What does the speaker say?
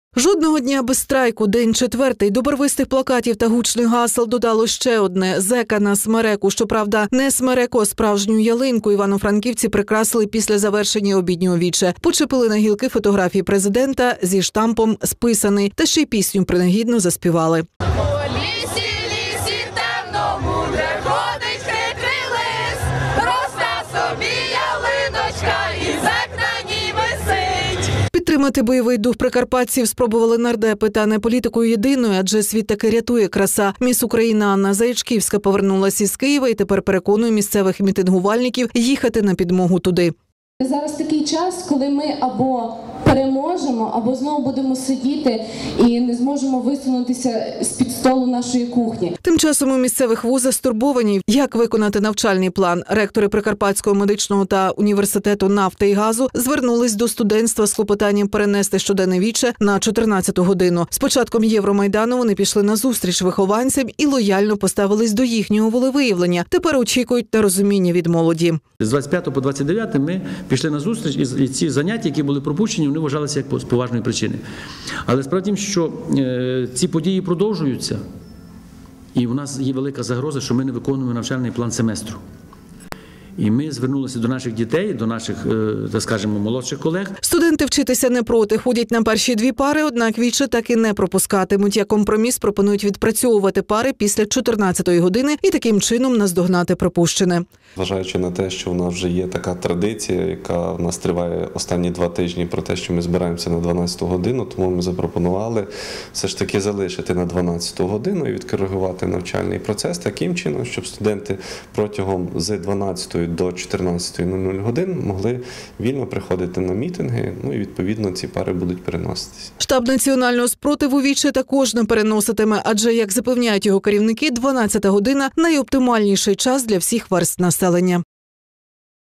Жодного дня без страйку, день четвертий. До барвистих плакатів та гучних гасел додало ще одне – зека на смереку. Щоправда, не смереку, а справжню ялинку івано-франківці прикрасили після завершення обіднього віче. Почепили на гілки фотографії президента зі штампом «Списаний» та ще й пісню принагідно заспівали. Підтримати бойовий дух прикарпатців спробували нардепи, та не політикою єдиною, адже світ таки рятує краса. Міс України Анна Заячківська повернулася із Києва і тепер переконує місцевих мітингувальників їхати на підмогу туди. Зараз такий час, коли ми або переможемо, або знову будемо сидіти і не зможемо висунутися з-під столу нашої кухні. Тим часом у місцевих вузах стурбовані, як виконати навчальний план. Ректори Прикарпатського медичного та університету нафти і газу звернулись до студентства з клопотанням перенести щоденне віче на 14-ту годину. З початком Євромайдану вони пішли на зустріч вихованцям і лояльно поставились до їхнього волевиявлення. Тепер очікують на розуміння від молоді. З 25 по 29 ми пішли на зустріч, і ці заняття, які були пропущені, вони вважалися як з поважної причини. Але справа в тім, що ці події продовжуються, і у нас є велика загроза, що ми не виконуємо навчальний план семестру. І ми звернулися до наших дітей, до наших, так скажемо, молодших колег. Студенти вчитися не проти, ходять на перші дві пари, однак віче так і не пропускатимуть. Як компроміс пропонують відпрацьовувати пари після 14-ї години і таким чином наздогнати пропущене. Зважаючи на те, що у нас вже є така традиція, яка в нас триває останні 2 тижні, про те, що ми збираємося на 12-ту годину, тому ми запропонували все ж таки залишити на 12-ту годину і відкоригувати навчальний процес таким чином, щоб студенти протягом з 12-ї до 14:00 годин могли вільно приходити на мітинги, і відповідно ці пари будуть переноситися. Штаб національного спротиву віче також не переноситиме, адже, як запевняють його керівники, 12-та година – найоптимальніший час для всіх верств населення.